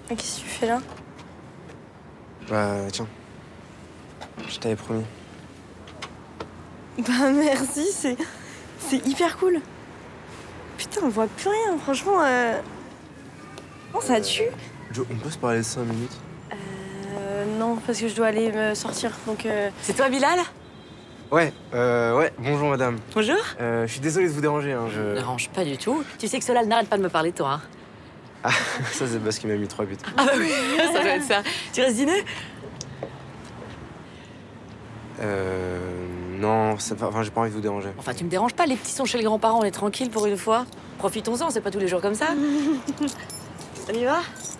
Qu'est-ce que tu fais là? Bah, tiens. Je t'avais promis. Bah merci, c'est hyper cool. Putain, on voit plus rien, franchement. Non, ça tue. Jo, on peut se parler 5 minutes? Non, parce que je dois aller me sortir, donc... C'est toi, Bilal? Ouais, bonjour madame. Bonjour. Je suis désolé de vous déranger, hein, Ne dérange pas du tout. Tu sais que Solal n'arrête pas de me parler de toi, hein. Ah, ça c'est parce qu'il m'a mis 3 buts. Ah bah oui, ça doit être ça. Tu restes dîner? Non, enfin, j'ai pas envie de vous déranger. Enfin, tu me déranges pas, les petits sont chez les grands-parents, on est tranquille pour une fois. Profitons-en, c'est pas tous les jours comme ça. On y va?